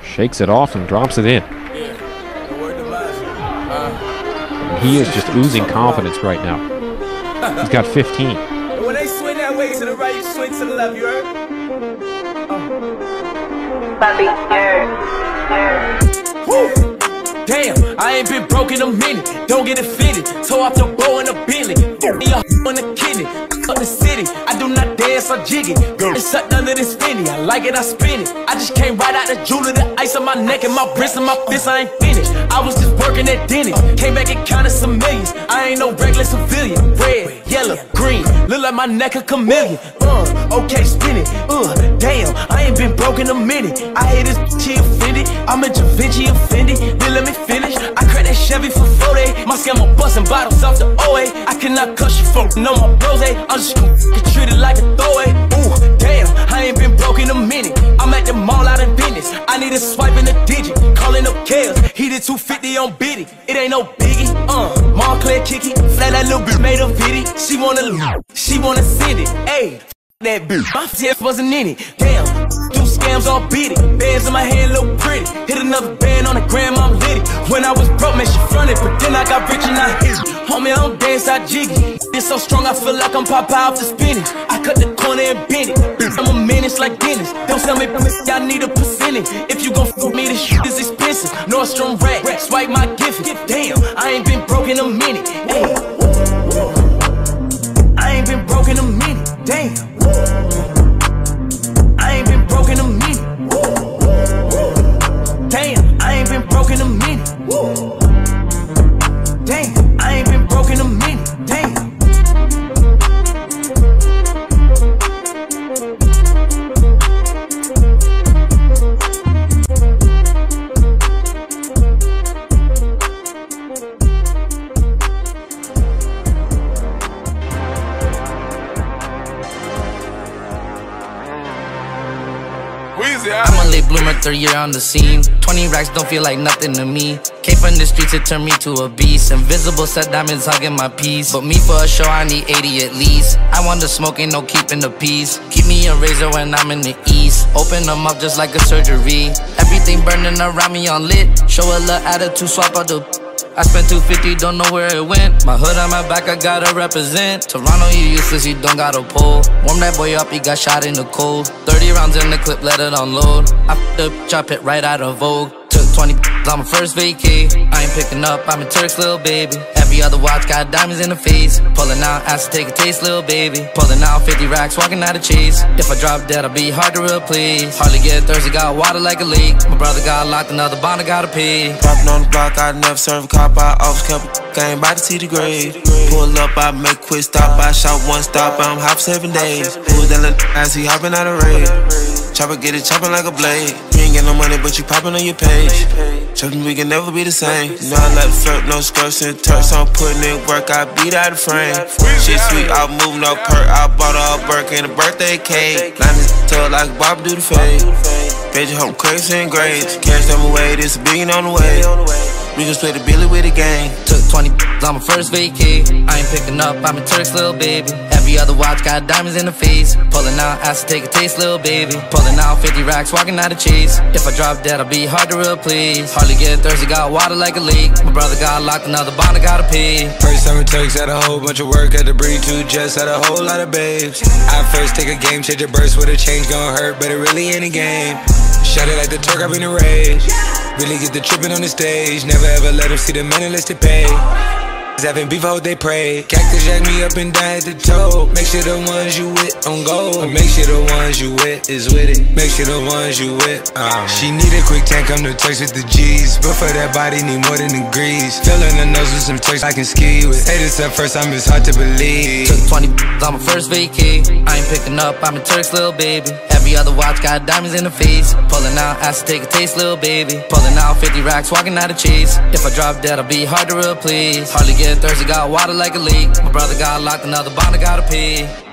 Shakes it off and drops it in. And he is just oozing confidence right now. He's got 15. When they swing that way to the right, you swing to the left, you heard? Woo! Damn, I ain't been broke in a minute. Don't get offended. Toe off the bow in a Bentley. Me a on the kidney. Up the city. I do not dance or jiggy. It's sucked under this Fendi. I like it, I spin it. I just came right out the jeweler. The ice on my neck and my wrist and my fist. I ain't finished. I was just working at Denny. Came back and counted some millions. I ain't no regular civilian. Red, yellow, green. Look like my neck a chameleon. Okay, spin it. Damn, I ain't been broke in a minute. I hate this she offended. I'm a Da Vinci offended. Then let me finish. I cracked that Chevy for 40. My scammer busting bottles off the OA. I cannot cuss you for no more rose. I'm just gonna get treated like a throwaway. Ooh, damn, I ain't been broke in a minute. I'm at the mall out in business. I need a swipe in a digit. Calling up Kales. He did 250 on Biddy. It ain't no biggie. Montclair Kiki. Flat that little bitch made a video. She wanna send it. Ayy. That bitch, my tip wasn't in it. Damn, do scams all beat it. Bands in my hand look pretty. Hit another band on the gram, I'm litty. When I was broke, man, she fronted, but then I got rich and I hit it. Homie, I don't dance, I jiggy. It's so strong, I feel like I'm Popeye off the spinach. I cut the corner and bend it. I'm a menace like Dennis. Don't tell me, I need a percentage. If you gon' fuck me, this shit is expensive. Nordstrom rack, swipe my gift. Damn, I ain't been broke in a minute. Ay. I ain't been broke in a minute. Damn. I ain't been broke in a minute. Damn, I ain't been broke in a minute. Damn, I ain't been broke in a minute. Damn. I'm a late bloomer, 3rd year on the scene. 20 racks don't feel like nothing to me. Came from the streets, it turned me to a beast. Invisible set diamonds hugging my piece. But me for a show, I need 80 at least. I want the smoke, ain't no keeping the peace. Keep me a razor when I'm in the east. Open them up just like a surgery. Everything burning around me on lit. Show a little attitude, swap out the I spent 250, don't know where it went. My hood on my back, I gotta represent. Toronto, you useless, you don't got a pole. Warm that boy up, he got shot in the cold. 30 rounds in the clip, let it unload. I f***ed up, chop it right out of Vogue. Took 20 on my first vacay. I ain't picking up, I'm a Turk's little baby. Every other watch got diamonds in the face. Pulling out, asked to take a taste, little baby. Pulling out 50 racks, walking out of chase. If I drop dead, I'll be hard to replace. Hardly get thirsty, got water like a lake. My brother got locked, another bond I gotta pay. Popping on the block, I never serve a cop. I always kept a game by the see the grade. Pull up, I make quick stop. I shot one stop, I'm hop 7 days. Who's that little ass, he hopping out of raid. Chopper get it chopping like a blade. You ain't get no money, but you popping on your page. Chopping, we can never be the same. You know I like to flirt, no skirts and turks. I'm putting in work, I beat out of frame. Shit sweet, I'm moving no perk. I bought her a Burke and a birthday cake. Line this tail like Bob do the fade. Page home crazy and grades. Cash them away, this a billion on the way. We can split the Billy with the gang. Took 20 on my first vacay. I ain't picking up, I'm a Turk's little baby. Every other watch got diamonds in the face. Pulling out, asked to take a taste, little baby. Pulling out 50 racks, walking out of chase. If I drop dead, I'll be hard to replace. Hardly get thirsty, got water like a lake. My brother got locked, another bond I gotta pay. First time it Turks, had a whole bunch of work. Had to breed 2 jets, had a whole lot of babes. I first take a game, change a burst with a change, gon' hurt, but it really ain't a game. Shut it like the Turk, I've been in rage. Really get the trippin' on the stage. Never ever let them see the man unless they pay. Having beef, I hope they pray. Cactus jack me up and down at the toe. Make sure the ones you with on go. Make sure the ones you with is with it. Make sure the ones you with. She need a quick tank, come to Turks with the G's. But for that body, need more than degrees. Filling the nose with some Turks I can ski with. Hey, this at first time, it's hard to believe. Took 20 on my first vacay. I ain't picking up, I'm a Turk's little baby. Every other watch got diamonds in the face. Pulling out, asked to take a taste, little baby. Pulling out 50 racks, walking out of chase. If I drop dead, I'll be hard to replace. Hardly get thirsty, got water like a lake. My brother got locked, another bond I gotta pay.